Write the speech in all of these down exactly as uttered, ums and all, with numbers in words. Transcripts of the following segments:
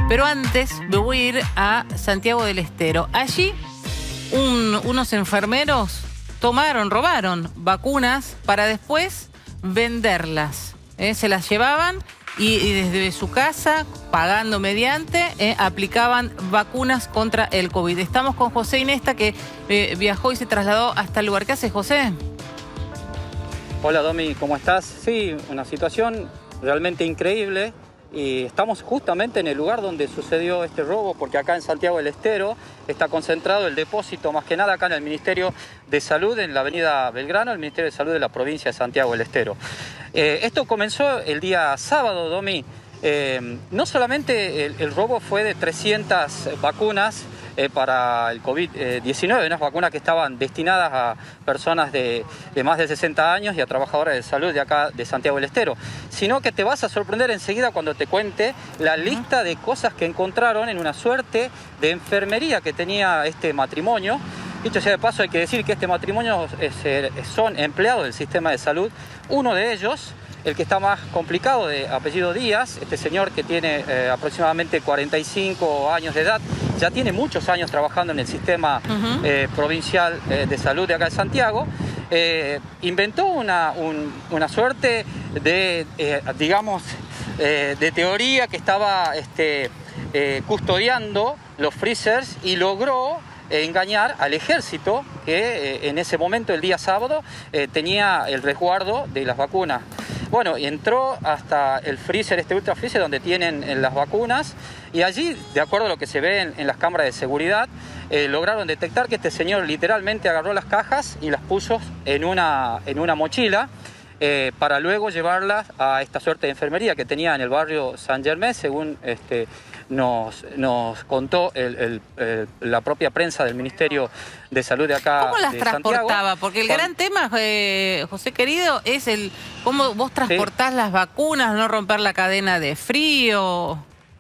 Pero antes me voy a ir a Santiago del Estero. Allí un, unos enfermeros tomaron, robaron vacunas para después venderlas. ¿eh? Se las llevaban y, y desde su casa, pagando mediante, eh, aplicaban vacunas contra el COVID. Estamos con José Inesta, que eh, viajó y se trasladó hasta el lugar. ¿Qué hace, José? Hola, Domi, ¿cómo estás? Sí, una situación realmente increíble. Y estamos justamente en el lugar donde sucedió este robo, porque acá en Santiago del Estero está concentrado el depósito, más que nada acá en el Ministerio de Salud, en la avenida Belgrano, el Ministerio de Salud de la provincia de Santiago del Estero. Eh, esto comenzó el día sábado, Domi. Eh, no solamente el, el robo fue de trescientas vacunas eh, para el COVID diecinueve, unas vacunas que estaban destinadas a personas de, de más de sesenta años y a trabajadores de salud de acá de Santiago del Estero, sino que te vas a sorprender enseguida cuando te cuente la lista de cosas que encontraron en una suerte de enfermería que tenía este matrimonio. Dicho sea de paso, hay que decir que este matrimonio es, son empleados del sistema de salud. Uno de ellos, el que está más complicado, de apellido Díaz, este señor que tiene eh, aproximadamente cuarenta y cinco años de edad, ya tiene muchos años trabajando en el sistema uh-huh. eh, provincial eh, de salud de acá de Santiago, eh, inventó una, un, una suerte de, eh, digamos, eh, de teoría que estaba este, eh, custodiando los freezers y logró engañar al ejército que eh, en ese momento, el día sábado, eh, tenía el resguardo de las vacunas. Bueno, y entró hasta el freezer, este ultra freezer donde tienen eh, las vacunas, y allí, de acuerdo a lo que se ve en, en las cámaras de seguridad, eh, lograron detectar que este señor literalmente agarró las cajas y las puso en una, en una mochila, Eh, para luego llevarlas a esta suerte de enfermería que tenía en el barrio San Germán, según este, nos, nos contó el, el, el, la propia prensa del Ministerio de Salud de acá. ¿Cómo las de transportaba? Santiago. Porque el Con... gran tema, eh, José querido, es el cómo vos transportás sí. las vacunas, no romper la cadena de frío.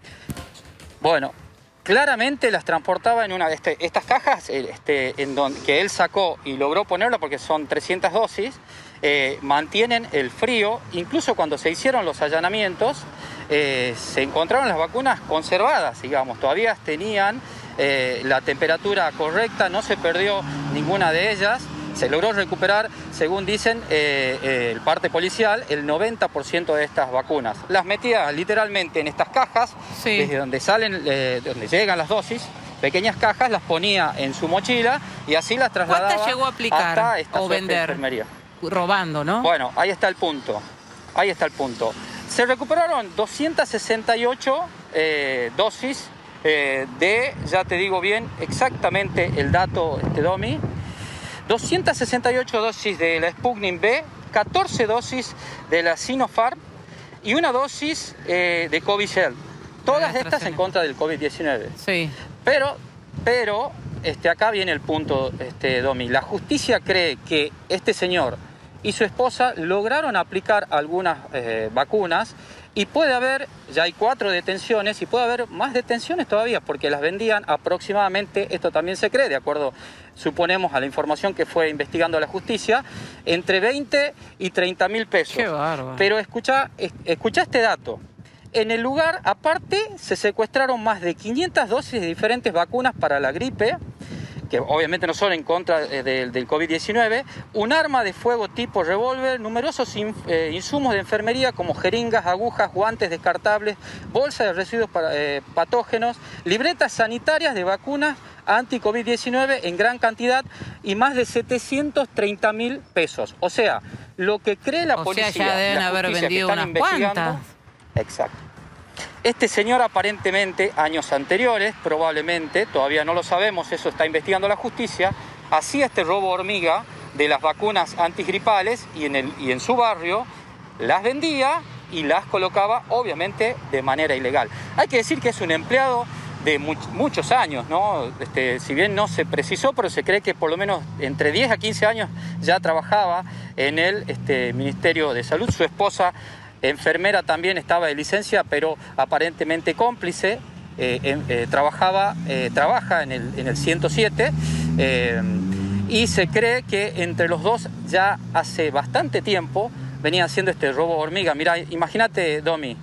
Bueno, claramente las transportaba en una de este, estas cajas este, en donde, que él sacó y logró ponerla, porque son trescientas dosis. Eh, mantienen el frío. Incluso cuando se hicieron los allanamientos eh, se encontraron las vacunas conservadas, digamos, todavía tenían eh, la temperatura correcta, no se perdió ninguna de ellas, se logró recuperar, según dicen eh, eh, el parte policial, el noventa por ciento de estas vacunas. Las metía literalmente en estas cajas, sí. desde donde salen, eh, donde llegan las dosis, pequeñas cajas, las ponía en su mochila y así las trasladaba. ¿Cuántas llegó a aplicar hasta esta o vender? Enfermería. Robando, ¿no? Bueno, ahí está el punto, ahí está el punto. Se recuperaron doscientas sesenta y ocho eh, dosis eh, de, ya te digo bien exactamente el dato, este Domi, doscientas sesenta y ocho dosis de la Sputnik V, catorce dosis de la Sinopharm y una dosis eh, de Covishield. Todas estas en contra del COVID diecinueve. Sí. Pero, pero, este, acá viene el punto, este, Domi. La justicia cree que este señor y su esposa lograron aplicar algunas eh, vacunas y puede haber, ya hay cuatro detenciones y puede haber más detenciones todavía porque las vendían aproximadamente, esto también se cree, de acuerdo, suponemos, a la información que fue investigando la justicia, entre veinte y treinta mil pesos. Qué bárbaro. Pero escucha, escucha este dato. En el lugar, aparte, se secuestraron más de quinientas dosis de diferentes vacunas para la gripe, que obviamente no son en contra de, del COVID diecinueve, un arma de fuego tipo revólver, numerosos in, eh, insumos de enfermería como jeringas, agujas, guantes descartables, bolsas de residuos para, eh, patógenos, libretas sanitarias de vacunas anti-COVID diecinueve en gran cantidad y más de setecientos treinta mil pesos. O sea, lo que cree la o policía, sea, ya deben la haber justicia vendido que están unas investigando. cuantas. Exacto. Este señor aparentemente, años anteriores, probablemente, todavía no lo sabemos, eso está investigando la justicia, hacía este robo hormiga de las vacunas antigripales y en, el, y en su barrio las vendía y las colocaba, obviamente, de manera ilegal. Hay que decir que es un empleado de much, muchos años, ¿no? Este, si bien no se precisó, pero se cree que por lo menos entre diez a quince años ya trabajaba en el este, Ministerio de Salud. Su esposa, enfermera, también estaba de licencia, pero aparentemente cómplice, eh, eh, trabajaba, eh, trabaja en el, en el ciento siete eh, y se cree que entre los dos ya hace bastante tiempo venían haciendo este robo hormiga. Mira, imagínate, Domi,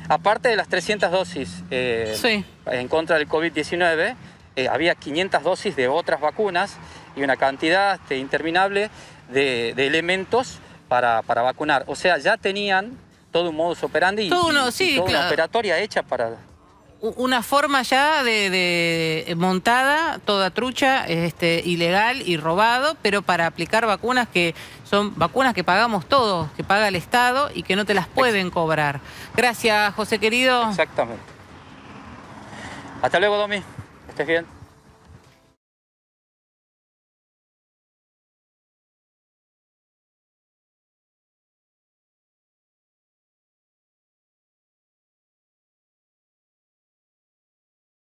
aparte de las trescientas dosis eh, sí. en contra del COVID diecinueve, eh, había quinientas dosis de otras vacunas y una cantidad este, interminable de, de elementos para, para vacunar. O sea, ya tenían todo un modus operandi todo y, uno, y, sí, y toda claro. una operatoria hecha para... Una forma ya de, de montada, toda trucha, este, ilegal y robado, pero para aplicar vacunas que son vacunas que pagamos todos, que paga el Estado y que no te las pueden cobrar. Gracias, José querido. Exactamente. Hasta luego, Domi. Que estés bien.